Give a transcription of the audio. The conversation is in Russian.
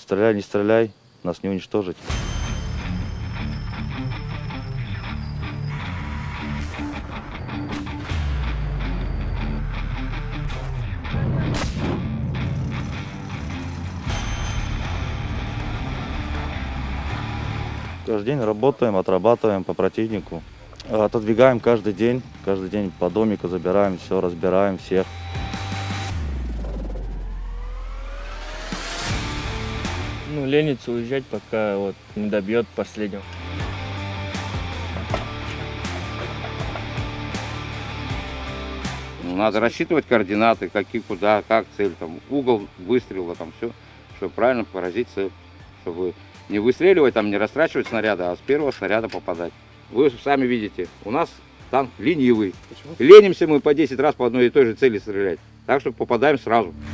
Стреляй, не стреляй, нас не уничтожить. Каждый день работаем, отрабатываем по противнику. Отодвигаем каждый день по домику забираем, все, разбираем всех. Ну, ленится уезжать, пока вот не добьет последнего. Надо рассчитывать координаты, какие, куда, как цель, там, угол выстрела, там все, чтобы правильно поразить цель, чтобы не выстреливать, там, не растрачивать снаряды, а с первого снаряда попадать. Вы сами видите, у нас танк ленивый. Почему? Ленимся мы по 10 раз по одной и той же цели стрелять, так что попадаем сразу.